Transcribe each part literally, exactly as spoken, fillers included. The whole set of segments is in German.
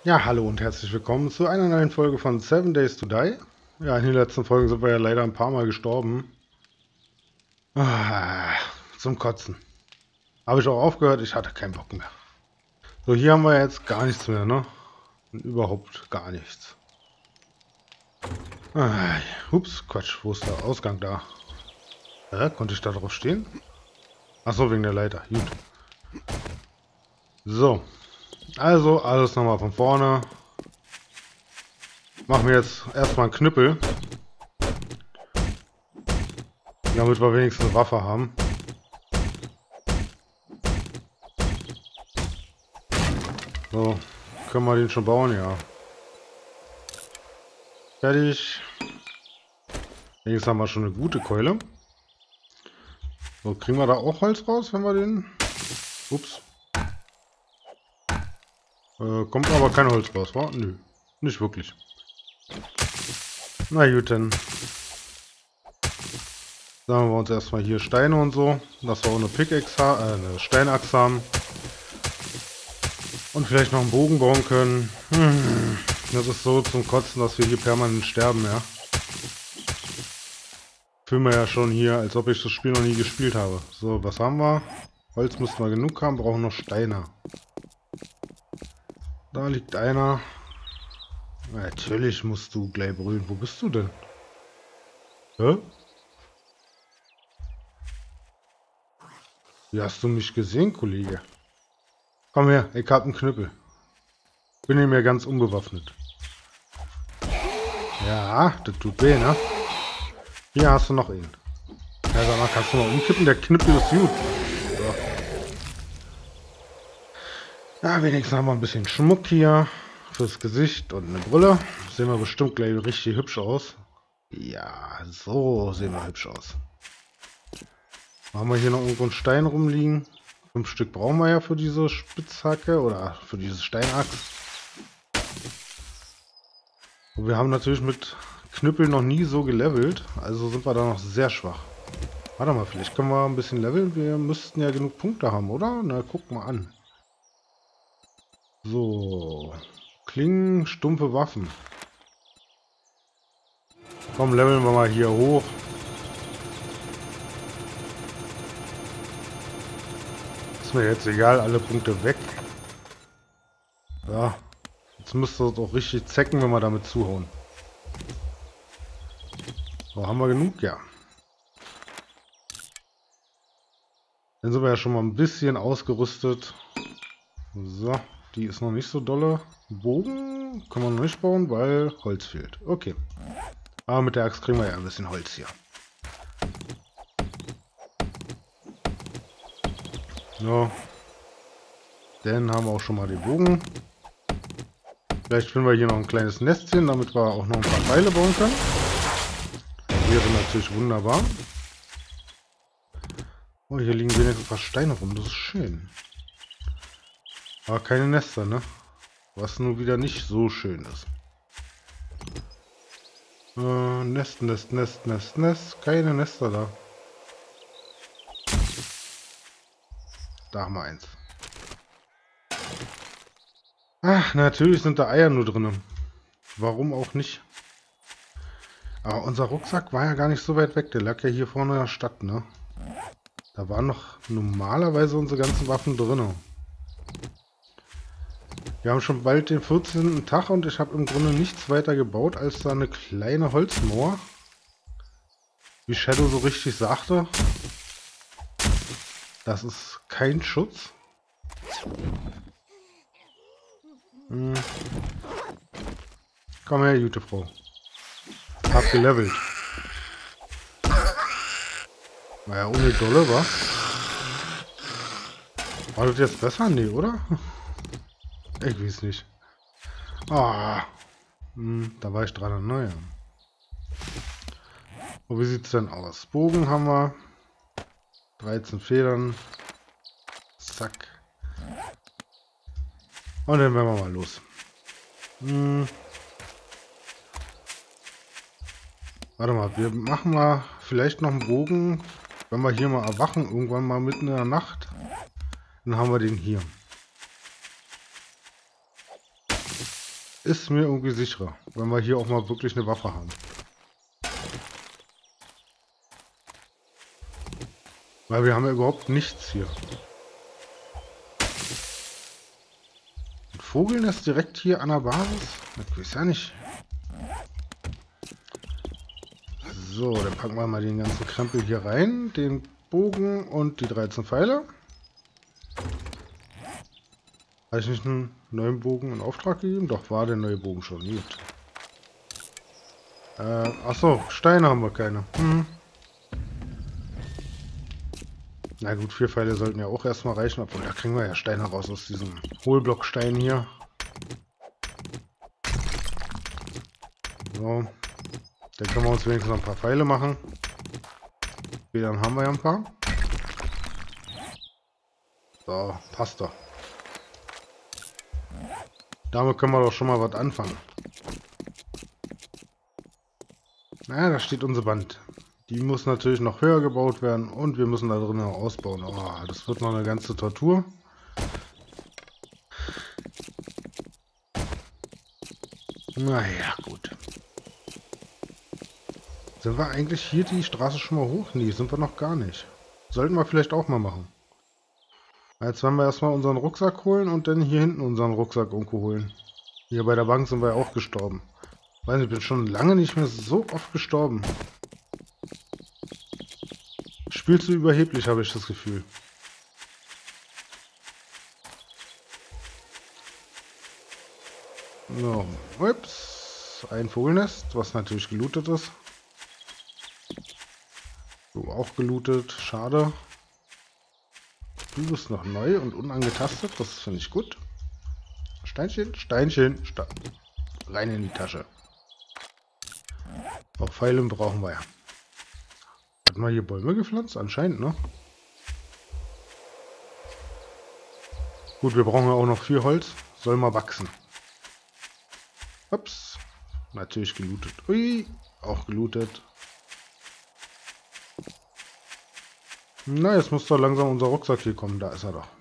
Ja, hallo und herzlich willkommen zu einer neuen Folge von Seven Days to Die. Ja, in den letzten Folgen sind wir ja leider ein paar Mal gestorben. Ah, zum Kotzen. Habe ich auch aufgehört, ich hatte keinen Bock mehr. So, hier haben wir jetzt gar nichts mehr, ne? Überhaupt gar nichts. Ah, ups, Quatsch, wo ist der Ausgang da? Hä, konnte ich da drauf stehen? Achso, wegen der Leiter, gut. So, also alles nochmal von vorne. Machen wir jetzt erstmal einen Knüppel. Damit wir wenigstens eine Waffe haben. So, können wir den schon bauen? Ja. Fertig. Wenigstens haben wir schon eine gute Keule. So, kriegen wir da auch Holz raus, wenn wir den... Ups. Äh, kommt aber kein Holz raus, wa? Nö, nicht wirklich. Na gut, dann sagen wir uns erstmal hier Steine und so, dass wir auch eine Pickaxe haben, äh, eine Steinachse haben. Und vielleicht noch einen Bogen bauen können. Hm. Das ist so zum Kotzen, dass wir hier permanent sterben, ja. Fühlen wir ja schon hier, als ob ich das Spiel noch nie gespielt habe. So, was haben wir? Holz müssen wir genug haben, brauchen noch Steine. Da liegt einer. Natürlich musst du gleich brüllen. Wo bist du denn? Hä? Wie hast du mich gesehen, Kollege? Komm her, ich hab einen Knüppel. Bin nicht mehr ganz unbewaffnet. Ja, das tut weh, ne? Hier hast du noch ihn. Ja, sag mal, kannst du mal umkippen? Der Knüppel ist gut. So. Ja, wenigstens haben wir ein bisschen Schmuck hier. Fürs Gesicht und eine Brille. Sehen wir bestimmt gleich richtig hübsch aus. Ja, so sehen wir hübsch aus. Haben wir hier noch irgendwo einen Stein rumliegen? Fünf Stück brauchen wir ja für diese Spitzhacke oder für diese Steinachs. Und wir haben natürlich mit Knüppel noch nie so gelevelt, also sind wir da noch sehr schwach. Warte mal, vielleicht können wir ein bisschen leveln. Wir müssten ja genug Punkte haben, oder? Na, guck mal an. So. Klingen, stumpfe Waffen. Komm, leveln wir mal hier hoch. Ist mir jetzt egal, alle Punkte weg. Ja. Jetzt müsste es auch richtig zecken, wenn wir damit zuhauen. So, haben wir genug? Ja. Dann sind wir ja schon mal ein bisschen ausgerüstet. So, die ist noch nicht so dolle. Bogen können wir noch nicht bauen, weil Holz fehlt. Okay. Aber mit der Axt kriegen wir ja ein bisschen Holz hier. So. Dann haben wir auch schon mal den Bogen. Vielleicht finden wir hier noch ein kleines Nestchen, damit wir auch noch ein paar Pfeile bauen können. Wäre natürlich wunderbar. Oh, hier liegen wenigstens ein paar Steine rum, das ist schön. Aber keine Nester, ne? Was nun wieder nicht so schön ist. Äh, Nest, Nest, Nest, Nest, Nest. Keine Nester da. Da haben wir eins. Ach, natürlich sind da Eier nur drin. Warum auch nicht? Aber unser Rucksack war ja gar nicht so weit weg. Der lag ja hier vorne in der Stadt, ne? Da waren noch normalerweise unsere ganzen Waffen drin. Wir haben schon bald den vierzehnten Tag und ich habe im Grunde nichts weiter gebaut als da eine kleine Holzmauer. Wie Shadow so richtig sagte. Das ist kein Schutz. Hm. Komm her, gute Frau. Hab gelevelt. Naja, ohne Dolle, wa? War das jetzt besser? Nee, oder? Ich weiß nicht. Ah. Hm, da war ich dran. Naja. Und wie sieht es denn aus? Bogen haben wir. dreizehn Federn. Zack. Und dann werden wir mal los. Hm. Warte mal, wir machen mal vielleicht noch einen Bogen. Wenn wir hier mal erwachen, irgendwann mal mitten in der Nacht, dann haben wir den hier. ist mir irgendwie sicherer, wenn wir hier auch mal wirklich eine Waffe haben. Weil wir haben ja überhaupt nichts hier. Ein Vogelnest direkt hier an der Basis? Das weiß ja nicht. So, dann packen wir mal den ganzen Krempel hier rein. Den Bogen und die dreizehn Pfeile. Habe ich nicht einen neuen Bogen in Auftrag gegeben? Doch, war der neue Bogen schon. Gut. Äh, achso, Steine haben wir keine. Hm. Na gut, vier Pfeile sollten ja auch erstmal reichen, obwohl da kriegen wir ja Steine raus aus diesem Hohlblockstein hier. So. Dann können wir uns wenigstens noch ein paar Pfeile machen. Okay, dann haben wir ja ein paar. So, passt doch. Damit können wir doch schon mal was anfangen. Na, da steht unsere Wand. Die muss natürlich noch höher gebaut werden und wir müssen da drin noch ausbauen. Oh, das wird noch eine ganze Tortur. Naja, gut. Sind wir eigentlich hier die Straße schon mal hoch? Nee, sind wir noch gar nicht. Sollten wir vielleicht auch mal machen. Jetzt werden wir erstmal unseren Rucksack holen und dann hier hinten unseren Rucksack irgendwo holen. Hier bei der Bank sind wir ja auch gestorben. Weiß nicht, ich bin schon lange nicht mehr so oft gestorben. Spielst du überheblich, habe ich das Gefühl. So, ups. Ein Vogelnest, was natürlich gelootet ist. So, auch gelootet. Schade. Du bist noch neu und unangetastet. Das finde ich gut. Steinchen, Steinchen, Stein. Rein in die Tasche. Auch Pfeile brauchen wir ja. Hatten wir hier Bäume gepflanzt? Anscheinend, ne? Gut, wir brauchen ja auch noch viel Holz. Soll mal wachsen. Ups. Natürlich gelootet. Ui, auch gelootet. Na, jetzt muss doch langsam unser Rucksack hier kommen. Da ist er doch.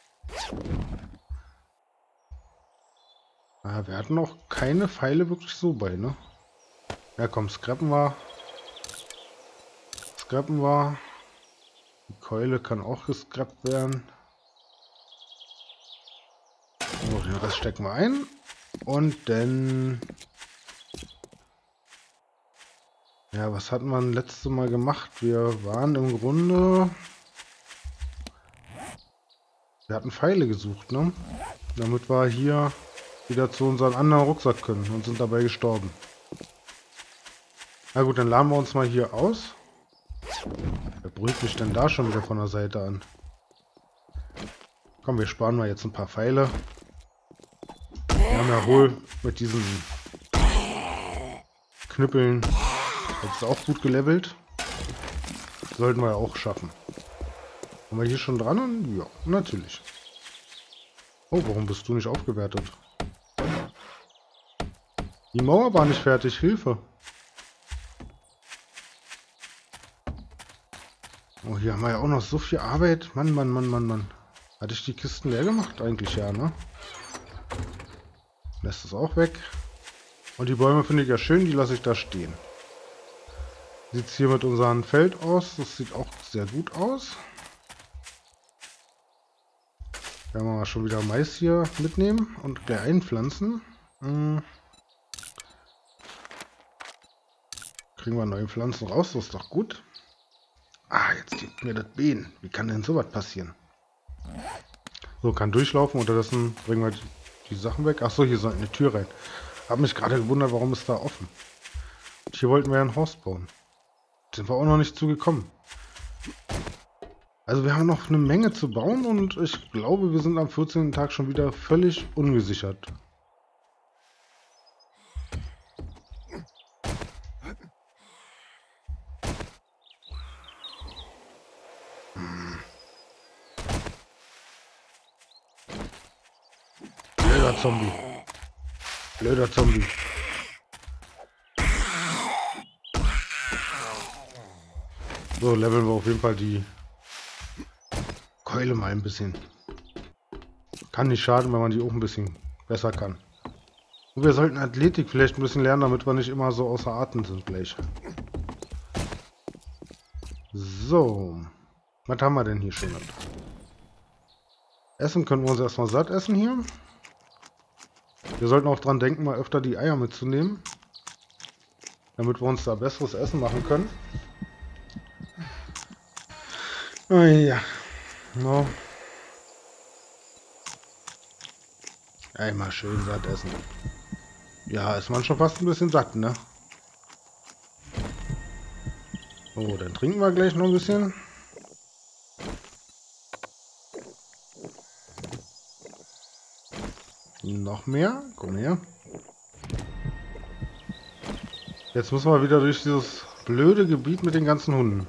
Ah, wir hatten noch keine Pfeile wirklich so bei, ne? Ja, komm, scrappen wir. Scrappen wir. Die Keule kann auch gescrappt werden. So, den Rest stecken wir ein. Und dann... Ja, was hatten wir letztes Mal gemacht? Wir waren im Grunde... Wir hatten Pfeile gesucht, ne? Damit wir hier wieder zu unserem anderen Rucksack können und sind dabei gestorben. Na gut, dann laden wir uns mal hier aus. Wer brüllt mich denn da schon wieder von der Seite an? Komm, wir sparen mal jetzt ein paar Pfeile. Wir haben ja wohl mit diesen Knüppeln jetzt auch gut gelevelt. Sollten wir ja auch schaffen. Haben wir hier schon dran? Ja, natürlich. Oh, warum bist du nicht aufgewertet? Die Mauer war nicht fertig. Hilfe. Oh, hier haben wir ja auch noch so viel Arbeit. Mann, Mann, Mann, Mann, Mann. Hatte ich die Kisten leer gemacht? Eigentlich ja, ne? Lässt es auch weg. Und die Bäume finde ich ja schön. Die lasse ich da stehen. Sieht es hier mit unserem Feld aus. Das sieht auch sehr gut aus. Werden wir mal schon wieder Mais hier mitnehmen und gleich einpflanzen. Hm. Kriegen wir neue Pflanzen raus. Das ist doch gut. Ah, jetzt gibt mir das Bein. Wie kann denn sowas passieren? So, kann durchlaufen. Unterdessen bringen wir die, die Sachen weg. Achso, hier soll eine Tür rein. Habe mich gerade gewundert, warum ist da offen. Und hier wollten wir ja ein Haus bauen. Sind wir auch noch nicht zugekommen. Also wir haben noch eine Menge zu bauen und ich glaube, wir sind am vierzehnten Tag schon wieder völlig ungesichert. Blöder Zombie. Blöder Zombie. So, leveln wir auf jeden Fall die Keule mal ein bisschen. Kann nicht schaden, wenn man die auch ein bisschen besser kann. Und wir sollten Athletik vielleicht ein bisschen lernen, damit wir nicht immer so außer Atem sind gleich. So. Was haben wir denn hier schon? Essen können wir uns erstmal satt essen hier. Wir sollten auch dran denken, mal öfter die Eier mitzunehmen. Damit wir uns da besseres Essen machen können. Oh ja. No. Einmal schön satt essen. Ja, ist man schon fast ein bisschen satt, ne? So, dann trinken wir gleich noch ein bisschen. Noch mehr? Komm her. Jetzt müssen wir wieder durch dieses blöde Gebiet mit den ganzen Hunden.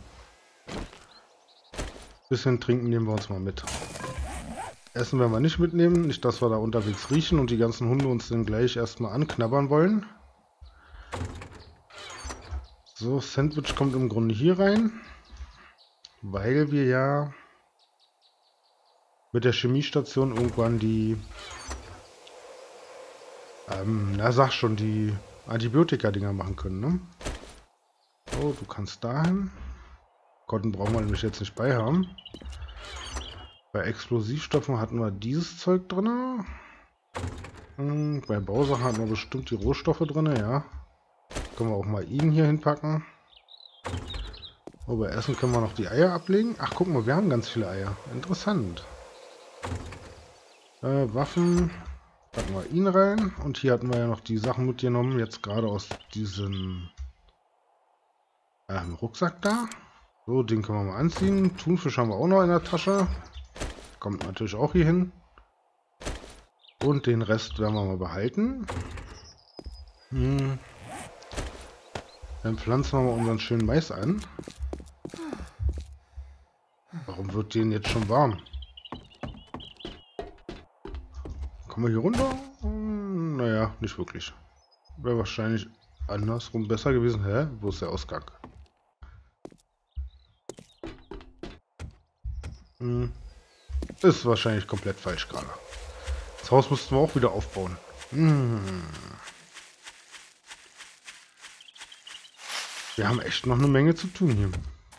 Bisschen trinken nehmen wir uns mal mit. Essen werden wir nicht mitnehmen. Nicht, dass wir da unterwegs riechen und die ganzen Hunde uns dann gleich erstmal anknabbern wollen. So, Sandwich kommt im Grunde hier rein. Weil wir ja mit der Chemiestation irgendwann die... Ähm, na sag schon, die Antibiotika-Dinger machen können, ne? Oh, du kannst dahin. Cotton brauchen wir nämlich jetzt nicht bei haben. Bei Explosivstoffen hatten wir dieses Zeug drin. Hm, bei Bausachen hatten wir bestimmt die Rohstoffe drin, ja. Können wir auch mal ihn hier hinpacken. Oh, bei Essen können wir noch die Eier ablegen. Ach, guck mal, wir haben ganz viele Eier. Interessant. Äh, Waffen. Packen wir ihn rein. Und hier hatten wir ja noch die Sachen mitgenommen. Jetzt gerade aus diesem ähm, Rucksack da. So, den können wir mal anziehen. Thunfisch haben wir auch noch in der Tasche. Kommt natürlich auch hier hin. Und den Rest werden wir mal behalten. Hm. Dann pflanzen wir mal unseren schönen Mais an. Warum wird den jetzt schon warm? Kommen wir hier runter? Hm, naja, nicht wirklich. Wäre wahrscheinlich andersrum besser gewesen. Hä? Wo ist der Ausgang? Hm. Ist wahrscheinlich komplett falsch gerade. Das Haus müssten wir auch wieder aufbauen. Hm. Wir haben echt noch eine Menge zu tun hier.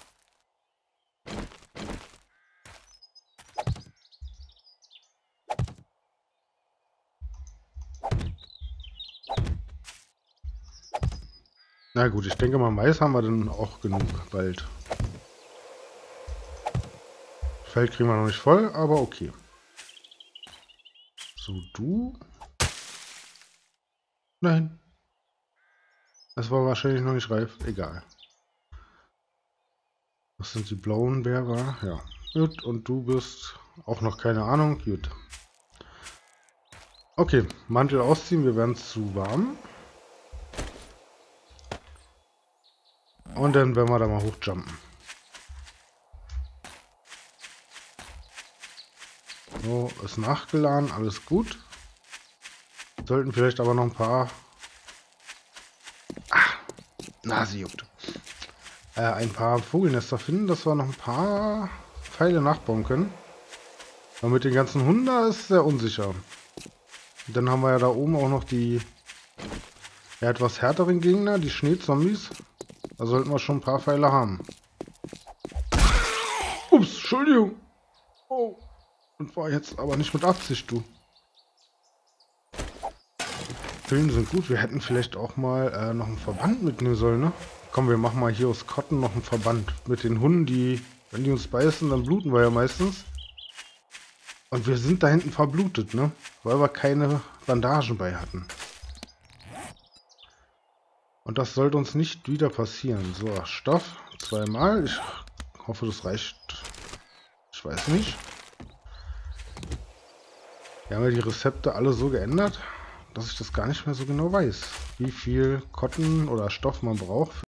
Na gut, ich denke mal, Mais haben wir dann auch genug bald. Feld kriegen wir noch nicht voll, aber okay. So, du. Nein. Das war wahrscheinlich noch nicht reif. Egal. Was sind die blauen Beere? Ja. Gut, und du bist auch noch keine Ahnung. Gut. Okay, Mantel ausziehen. Wir werden zu warm. Und dann werden wir da mal hochjumpen. So, ist nachgeladen. Alles gut. Sollten vielleicht aber noch ein paar... Ah, Nase juckt. Äh, ein paar Vogelnester finden, dass wir noch ein paar Pfeile nachbauen können. Aber mit den ganzen Hunden da ist sehr unsicher. Und dann haben wir ja da oben auch noch die ja, etwas härteren Gegner, die Schneezombies. Da sollten wir schon ein paar Pfeile haben. Ups, Entschuldigung. Oh. Und war jetzt aber nicht mit Absicht, du. Pillen sind gut. Wir hätten vielleicht auch mal äh, noch einen Verband mitnehmen sollen, ne? Komm, wir machen mal hier aus Cotton noch einen Verband. Mit den Hunden, die, wenn die uns beißen, dann bluten wir ja meistens. Und wir sind da hinten verblutet, ne? Weil wir keine Bandagen bei hatten. Und das sollte uns nicht wieder passieren. So, Stoff. Zweimal. Ich hoffe, das reicht. Ich weiß nicht. Wir haben ja die Rezepte alle so geändert, dass ich das gar nicht mehr so genau weiß. Wie viel Cotton oder Stoff man braucht.